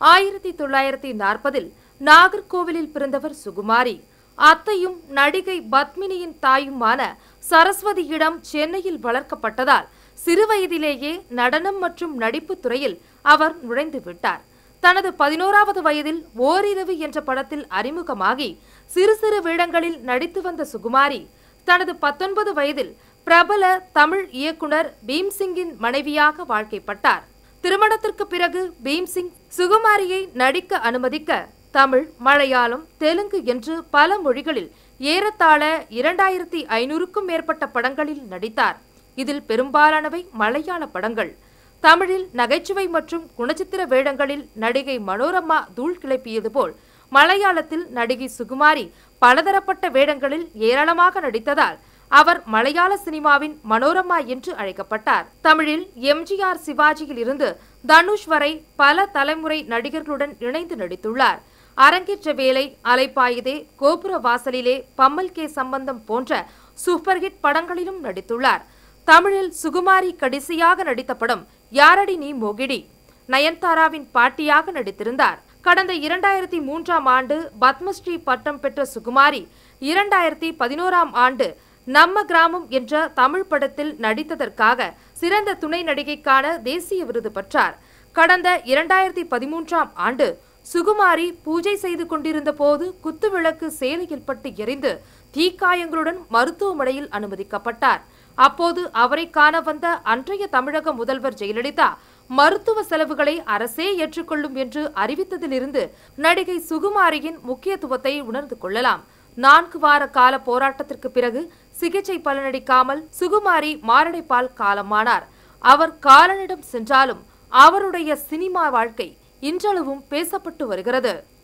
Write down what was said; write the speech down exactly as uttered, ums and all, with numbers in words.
ஆயிரத்தி தொள்ளாயிரத்தி நாற்பதில் நாகர்கோவிலில் பிறந்தவர் சுகுமாரி. அத்தையும் நடிகை பத்மினியின் தாயுமான சரஸ்வதியிடம் சென்னையில் வளர்க்கப்பட்டதால் சிறுவயதிலேயே நடனம் மற்றும் நடிப்பு துறையில் அவர் நுழைந்து விட்டார். தனது பதினோராவது வயதில் ஓரிரவு என்ற படத்தில் அறிமுகமாகி சிறு சிறு வேடங்களில் நடித்து வந்த சுகுமாரி தனது பத்தொன்பது வயதில் பிரபல தமிழ் இயக்குனர் பீம்சிங்கின் மனைவியாக வாழ்க்கைப்பட்டார். திருமணத்திற்கு பிறகு பீம்சிங் சுகுமாரியை நடிக்க அனுமதிக்க தமிழ், மலையாளம், தெலுங்கு என்று பல மொழிகளில் ஏறத்தாழ இரண்டாயிரத்தி ஐநூறுக்கும் மேற்பட்ட படங்களில் நடித்தார். இதில் பெரும்பாலானவை மலையாள படங்கள். தமிழில் நகைச்சுவை மற்றும் குணச்சித்திர வேடங்களில் நடிகை மனோரமா தூள் கிளப்பியது போல் மலையாளத்தில் நடிகை சுகுமாரி பலதரப்பட்ட வேடங்களில் ஏராளமாக நடித்ததால் அவர் மலையாள சினிமாவின் மனோரமா என்று அழைக்கப்பட்டார். தமிழில் எம் ஜி ஆர், சிவாஜியில் இருந்து தனுஷ் வரை பல தலைமுறை நடிகர்களுடன் இணைந்து நடித்துள்ளார். அரங்கேற்ற வேலை, அலைப்பாயுதே, கோபுர வாசலிலே, பம்மல் கே சம்பந்தம் போன்ற சூப்பர் ஹிட் படங்களிலும் நடித்துள்ளார். தமிழில் சுகுமாரி கடைசியாக நடித்த படம் யாரடி நீ மோகிடி. நயன்தாராவின் பாட்டியாக நடித்திருந்தார். கடந்த இரண்டாயிரத்தி மூன்றாம் ஆண்டு பத்மஸ்ரீ பட்டம் பெற்ற சுகுமாரி இரண்டாயிரத்தி பதினோராம் ஆண்டு நம்ம கிராமம் என்ற தமிழ் படத்தில் நடித்ததற்காக சிறந்த துணை நடிகைக்கான தேசிய விருது பெற்றார். கடந்த இரண்டாயிரத்தி பதிமூன்றாம் ஆண்டு சுகுமாரி பூஜை செய்து கொண்டிருந்த போது குத்துவிளக்கு சேலையில் பட்டு எரிந்து தீக்காயங்களுடன் மருத்துவமனையில் அனுமதிக்கப்பட்டார். அப்போது அவரை காண வந்த அன்றைய தமிழக முதல்வர் ஜெயலலிதா மருத்துவ செலவுகளை அரசே ஏற்றுக்கொள்ளும் என்று அறிவித்ததிலிருந்து நடிகை சுகுமாரியின் முக்கியத்துவத்தை உணர்ந்து கொள்ளலாம். நான்கு வார கால போராட்டத்திற்கு பிறகு சிகிச்சை பலனளிக்காமல் சுகுமாரி மாரடைப்பால் காலமானார். அவர் காலனிடம் சென்றாலும் அவருடைய சினிமா வாழ்க்கை இன்றளவும் பேசப்பட்டு வருகிறது.